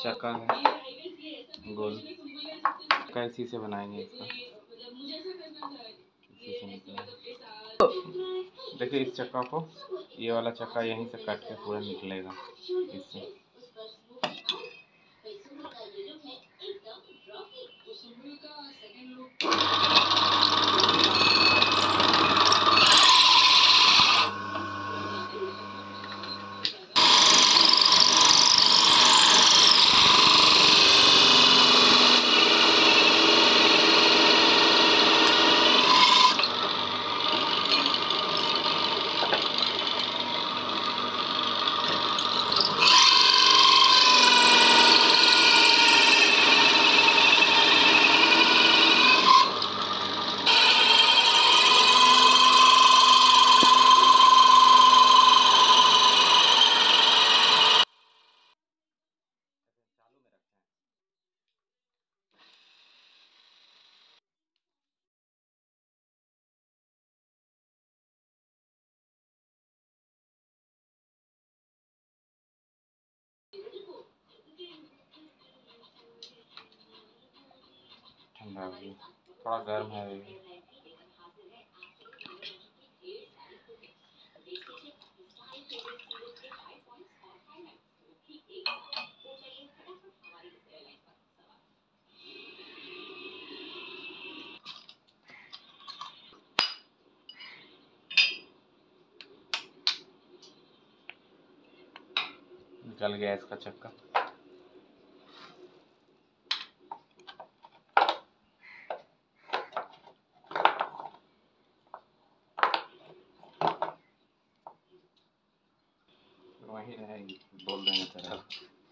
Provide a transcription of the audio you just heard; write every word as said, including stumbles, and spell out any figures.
चक्का है गोल, चक्का इसी से बनाएंगे इसका, इसी से निकलेगा। देखिए इस चक्का को, ये वाला चक्का यहीं से काट के पूरा निकलेगा इससे। ठंडा हो गया, थोड़ा गर्म है अभी। निकल गया इसका चक्का। वही रहेगी, बोल देंगे तरह।